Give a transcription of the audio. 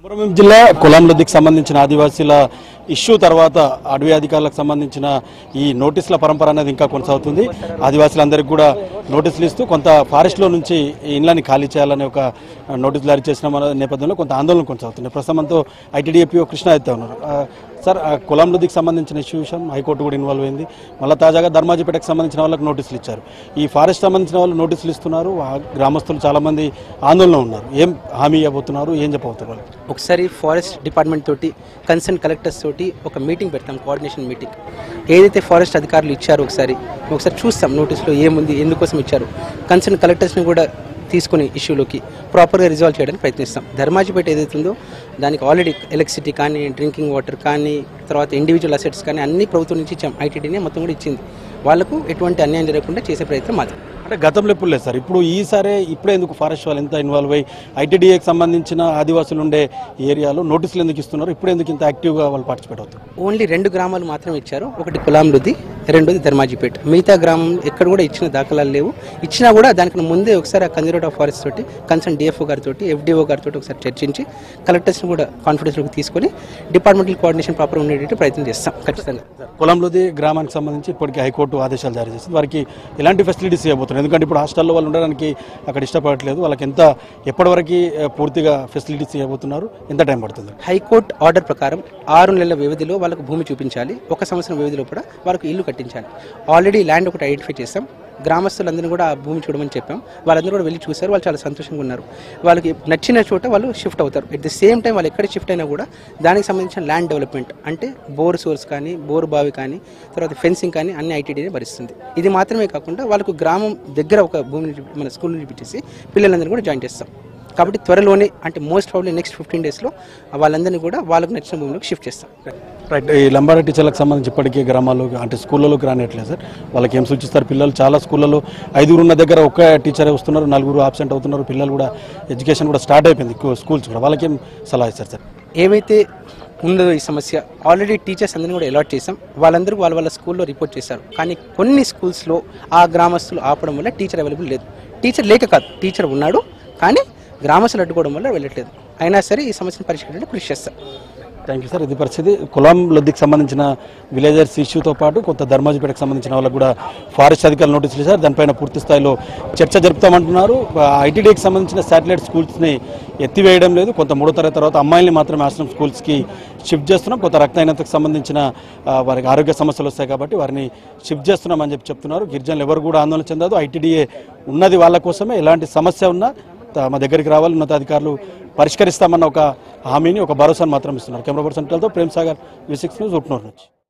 కొమరంభీం జిల్లా కులాంలదికి సంబంధించిన ఆదివాసీల ఇష్యూ తర్వాత అడవి అధికారులకు సంబంధించిన ఈ నోటీసుల పరంపర అనేది ఇంకా కొనసాగుతుంది. ఆదివాసీలందరికీ కూడా నోటీసులు ఇస్తూ కొంత ఫారెస్ట్లో నుంచి ఇండ్లని ఖాళీ చేయాలనే ఒక నోటీసులు జారీ చేసిన నేపథ్యంలో కొంత ఆందోళన కొనసాగుతుంది. ప్రస్తుతం మనతో ఐటీడీఏపీఓ కృష్ణాదిత్య ఉన్నారు. సార్, కులాంలదికి సంబంధించిన ఇష్యూ విషయం హైకోర్టు కూడా ఇన్వాల్వ్ అయింది. మళ్ళీ తాజాగా ధర్మాజిపేటకు సంబంధించిన వాళ్ళకి నోటీసులు ఇచ్చారు. ఈ ఫారెస్ట్ సంబంధించిన వాళ్ళు నోటీసులు ఇస్తున్నారు. గ్రామస్తులు చాలామంది ఆందోళన ఉన్నారు. ఏం హామీ ఇవ్వబోతున్నారు, ఏం చెప్పబోతున్నారు? ఒకసారి ఫారెస్ట్ డిపార్ట్మెంట్ తోటి కన్సర్న్ కలెక్టర్స్ తోటి ఒక మీటింగ్ పెడతాం, కోఆర్డినేషన్ మీటింగ్. ఏదైతే ఫారెస్ట్ అధికారులు ఇచ్చారో ఒకసారి చూస్తాం నోటీసులో ఏముంది, ఎందుకోసం ఇచ్చారు. కన్సర్న్ కలెక్టర్స్ని కూడా తీసుకుని ఇష్యూలోకి ప్రాపర్గా రిజాల్వ్ చేయడానికి ప్రయత్నిస్తాం. ధర్మాజిపేట ఏదైతుందో దానికి ఆల్రెడీ ఎలక్ట్రిసిటీ కానీ, డ్రింకింగ్ వాటర్ కానీ, తర్వాత ఇండివిజువల్ అసెట్స్ కానీ అన్ని ప్రభుత్వం నుంచి ఇచ్చాం. ఐటీడీనే మొత్తం కూడా ఇచ్చింది. వాళ్లకు ఎటువంటి అన్యాయం జరగకుండా చేసే ప్రయత్నం మాది. అంటే గతంలో ఎప్పుడు లేదు సార్, ఇప్పుడు ఈసారే ఇప్పుడే ఎందుకు ఫారెస్ట్ వాళ్ళు ఎంత ఇన్వాల్వ్ అయ్యి ఐటీడీఏకి సంబంధించిన ఆదివాసులు ఉండే ఏరియాలో నోటీసులు ఎందుకు ఇస్తున్నారు? ఇప్పుడు ఎందుకు ఇంత యాక్టివ్గా వాళ్ళు పార్టిసిపేట్ అవుతారు? ఓన్లీ 2 గ్రామాలు మాత్రమే ఇచ్చారు. ఒకటి కులాంలది, రెండోది ధర్మాజిపేట. మిగతా గ్రామం ఎక్కడ కూడా ఇచ్చిన దాఖలాలు లేవు. ఇచ్చినా కూడా దానికి ముందే ఒకసారి కన్జర్వేటివ్ ఆఫ్ ఫారెస్ట్ తోటి కన్సర్న్ డిఎఫ్ఓ గారితో, ఎఫ్డిఓ గారితో ఒకసారి చర్చించి కలెక్టర్స్ని కూడా కాన్ఫిడెన్స్లోకి తీసుకొని డిపార్ట్మెంటల్ కోఆర్డినేషన్ ప్రాపర్ ఉండేటట్టు ప్రయత్నం చేస్తాం ఖచ్చితంగా. కులంలోది గ్రామానికి సంబంధించి ఇప్పటికీ హైకోర్టు ఆదేశాలు జారీ చేసింది. వారికి ఎలాంటి ఫెసిలిటీస్ ఇవ్వబోతున్నారు? ఎందుకంటే ఇప్పుడు హాస్టల్లో వాళ్ళు ఉండడానికి అక్కడ ఇష్టపడట్లేదు. వాళ్ళకి ఎప్పటివరకు పూర్తిగా ఫెసిలిటీస్ ఇవ్వబోతున్నారు? ఎంత టైం పడుతుంది? హైకోర్టు ఆర్డర్ ప్రకారం 6 నెలల వ్యవధిలో వాళ్ళకు భూమి చూపించాలి. 1 సంవత్సరం వ్యవధిలో కూడా వాళ్ళకు ఇల్లు కట్టించాలి. ఆల్రెడీ ల్యాండ్ ఒకటి ఐడెంటిఫై చేస్తాం. గ్రామస్తులందరినీ కూడా ఆ భూమి చూడమని చెప్పాం. వాళ్ళందరూ కూడా వెళ్ళి చూశారు. వాళ్ళు చాలా సంతోషంగా ఉన్నారు. వాళ్ళకి నచ్చిన చోట వాళ్ళు షిఫ్ట్ అవుతారు. ఎట్ ది సేమ్ టైం వాళ్ళు ఎక్కడ షిఫ్ట్ అయినా కూడా దానికి సంబంధించిన ల్యాండ్ డెవలప్మెంట్ అంటే బోర్ సోర్స్ కానీ, బోర్ బావి కానీ, తర్వాత ఫెన్సింగ్ కానీ అన్ని ఐటీడీనే భరిస్తుంది. ఇది మాత్రమే కాకుండా వాళ్ళకు గ్రామం దగ్గర ఒక భూమిని మన స్కూల్ నుంచి పెట్టేసి పిల్లలందరినీ కూడా జాయిన్ చేస్తాం. కాబట్టి త్వరలోనే, అంటే మోస్ట్ ప్రాబ్లీ నెక్స్ట్ 15 డేస్లో వాళ్ళందరినీ కూడా వాళ్ళకు నచ్చిన భూమిలోకి షిఫ్ట్ చేస్తాం. రైట్. ఈ లంబాడ టీచర్లకు సంబంధించి ఇప్పటికీ గ్రామాల్లో అంటే స్కూళ్ళలోకి రానిట్లేదు సార్. వాళ్ళకి ఏం సూచిస్తారు? పిల్లలు చాలా స్కూళ్ళలో 5 ఉన్న దగ్గర ఒక్క టీచరే వస్తున్నారు, 4 ఆబ్సెంట్ అవుతున్నారు. పిల్లలు కూడా ఎడ్యుకేషన్ కూడా స్టార్ట్ అయిపోయింది స్కూల్స్ కూడా. వాళ్ళకి ఏం సలహా ఇస్తారు సార్? ఏమైతే ఉందో ఈ సమస్య ఆల్రెడీ టీచర్స్ అందరినీ కూడా అలాట్ చేసాం. వాళ్ళందరూ వాళ్ళ స్కూల్లో రిపోర్ట్ చేశారు. కానీ కొన్ని స్కూల్స్లో ఆ గ్రామస్తులు ఆపడం వల్ల టీచర్ అవైలబుల్ లేదు. టీచర్ లేక కాదు, టీచర్ ఉన్నాడు కానీ గ్రామస్తులు అడ్డుకోవడం వల్ల వెళ్ళట్లేదు. అయినా సరే ఈ సమస్యను పరిష్కరించడానికి కృషి చేస్తాం. Thank you sir. ఇది పరిస్థితి. కులాంలదికి సంబంధించిన విలేజర్స్ ఇష్యూతో పాటు కొంత ధర్మాజిపేటకు సంబంధించిన వాళ్ళకు కూడా ఫారెస్ట్ అధికారులు నోటీసులు ఇచ్చారు. దానిపైన పూర్తి స్థాయిలో చర్చ జరుపుతామంటున్నారు. ఐటీడీకి సంబంధించిన శాటిలైట్ స్కూల్స్ని ఎత్తివేయడం లేదు. కొంత 3వ తరగతి తర్వాత అమ్మాయిల్ని మాత్రమే ఆశ్రమం స్కూల్స్కి షిఫ్ట్ చేస్తున్నాం. కొంత రక్తహీనతకు సంబంధించిన వారికి ఆరోగ్య సమస్యలు వస్తాయి కాబట్టి వారిని షిఫ్ట్ చేస్తున్నామని చెప్తున్నారు. గిరిజనులు ఎవరు కూడా ఆందోళన చెందదు. ఐటీడీఏ ఉన్నది వాళ్ళ కోసమే. ఎలాంటి సమస్య ఉన్నా మా దగ్గరికి రావాలి, ఉన్నతాధికారులు పరిష్కరిస్తామన్న ఒక హామీని, ఒక భరోసాను మాత్రం ఇస్తున్నారు. Camera person Prem Sagar, V6 news, Utnoor నుంచి.